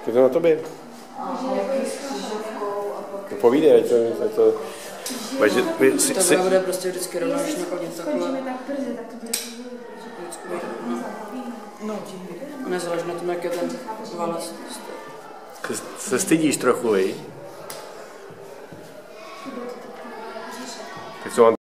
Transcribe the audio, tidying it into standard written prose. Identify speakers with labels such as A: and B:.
A: Je to na tobě. No povídej, ať to...
B: To bude prostě vždycky rovnou, když nakonec takhle. No, a nezáleží na tom, jak je ten válec.
A: Se stydíš trochu, vej?